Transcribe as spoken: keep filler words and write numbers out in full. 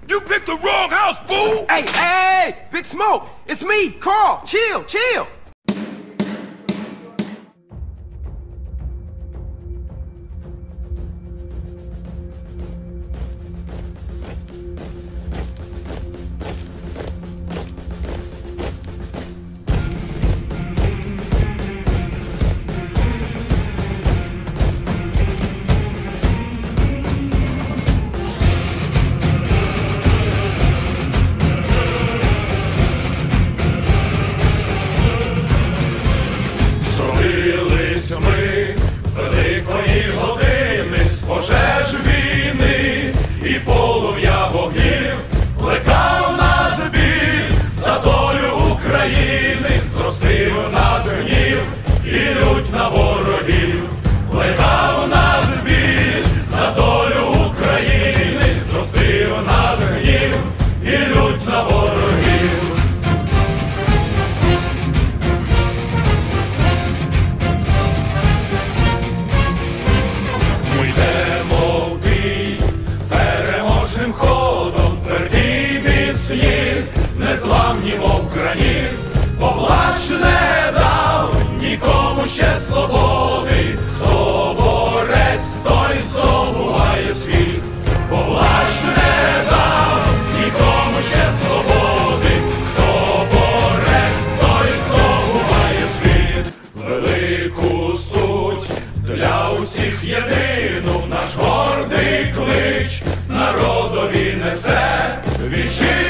You picked the wrong house, fool! Hey, hey, hey, Big Smoke, it's me, Carl. Chill, chill. Ми великої години з пожеж війни і полум'я вогнів плекав нас біль за долю України, зростив нас гнів і лють на ворогів, плекав нас біль за долю України, зростив нас гнів і лють на ворогів. Ми йдемо в бій переможним ходом, тверді міцні, незламні, мов граніт, поплач не дав нікому ще свободи, хто борець, той здобуває світ, поплач не дав нікому ще свободи, хто борець, той здобуває світ, велику суть для усіх єдину наш гордий клич народові несе. Вічі